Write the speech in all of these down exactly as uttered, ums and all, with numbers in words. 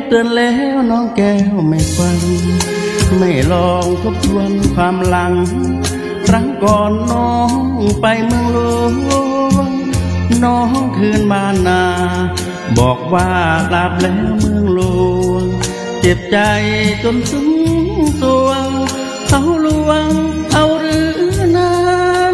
เตือนแล้วน้องแก้วไม่ฟังไม่ลองทบทวนความหลังครั้งก่อนน้องไปเมืองหลวงน้องคืนบ้านนาบอกว่ากลับแล้วเมืองหลวงเจ็บใจจนซึ้งสวงเขาลวงเอาหรือนั้น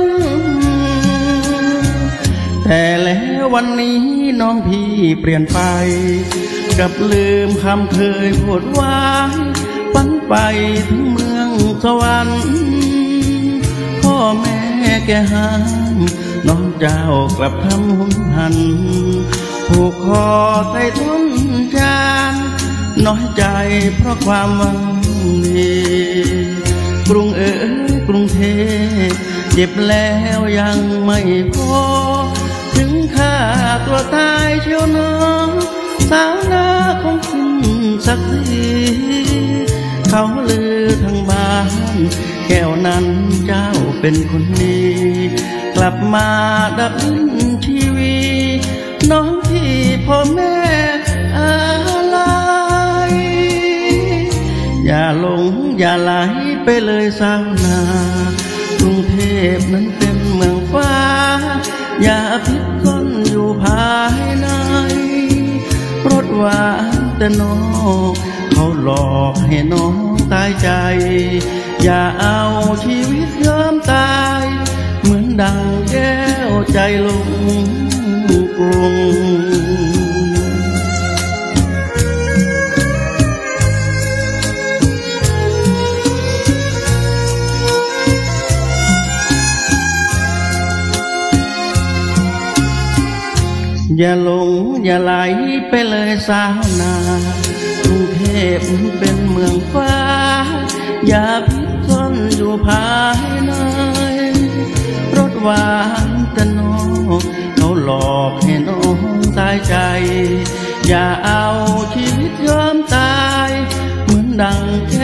แต่แล้ววันนี้น้องพี่เปลี่ยนไปกับลืมคำเคยพูดไว้ฝันไปถึงเมืองสวรรค์พ่อแม่แกห้ามน้องเจ้ากลับทำหุนหันผูกคอใส่ทุนจานน้อยใจเพราะความหวังดีกรุงเอ๋ยกรุงเทพเจ็บแล้วยังไม่พอถึงฆ่าตัวตายเชียวน้องสาวนาคงขึ้นสักทีเขาลือทางบ้านแก้วนั้นเจ้าเป็นคนดีกลับมาดับดิ้นชีวีน้องที่พ่อแม่อะไรอย่าหลงอย่าไหลไปเลยสาวนากรุงเทพนั้นเป็นเมืองฟ้าอย่าพิษก้นอยู่ภายในรถหวานแต่น้องเขาหลอกให้น้องตายใจอย่าเอาชีวิตยอมตายเหมือนดังแก้วใจลงกรุงอย่าหลงอย่าไหลไปเลยสาวนา กรุงเทพเป็นเมืองฟ้าอย่าพิษซ่อนอยู่ภายในรถหวานแต่น้องเขาหลอกให้น้องตายใจอย่าเอาชีวิตยอมตายเหมือนดังแ